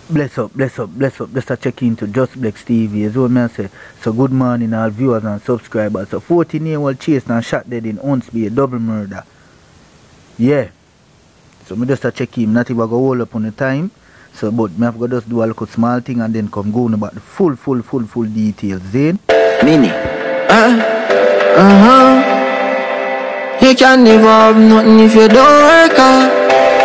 Bless up, bless up, bless up. Just a check into Just Blex TV. As well, I say, so good morning, all viewers and subscribers. So 14-year was chased and shot dead in Huntsby, a double murder. Yeah. So me just a check in, not even go hold up on the time. So, but me have to just do a little small thing and then come going about the full details. Zane? Mini. You can never have nothing if you don't work hard.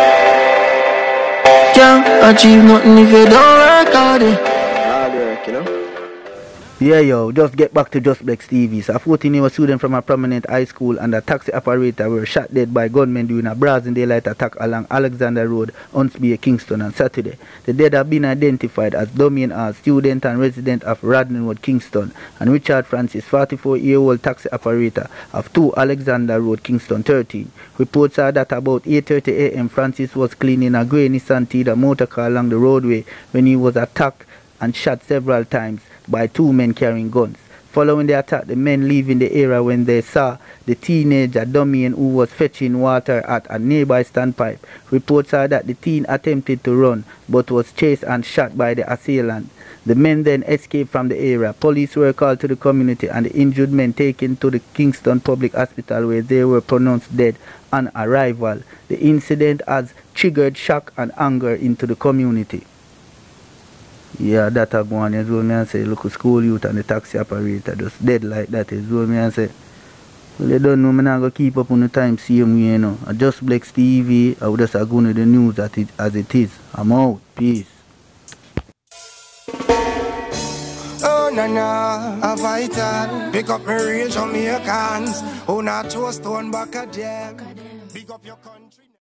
Can't achieve nothing if you don't work hard. Hard work, you know. Yeah, yo, just get back to Just Blex TV. So a 14-year student from a prominent high school and a taxi operator were shot dead by gunmen during a Brazen daylight attack along Alexander Road, Huntsby, Kingston on Saturday. The dead have been identified as Damian R., student and resident of Radnor Road, Kingston, and Richard Francis, 44-year-old taxi operator of 2 Alexander Road, Kingston, 13. Reports are that about 8:30 a.m. Francis was cleaning a grey Nissan Tiida motor car along the roadway when he was attacked and shot several times by 2 men carrying guns. Following the attack, the men leaving the area when they saw the teenager Damian, who was fetching water at a nearby standpipe. Reports are that the teen attempted to run but was chased and shot by the assailant. The men then escaped from the area. Police were called to the community and the injured men taken to the Kingston Public Hospital where they were pronounced dead on arrival. The incident has triggered shock and anger into the community. Yeah, that a go on as well, me and say, look, school youth and the taxi operator just dead like that as well, me and say. Well, you don't know, me not going to keep up on the time same way, you know. I Just Blex TV, I would just go to the news as it is. I'm out. Peace. Oh, na, a vital. Pick up my real Jamaicans. Oh, not to a stone back again. Big up your country.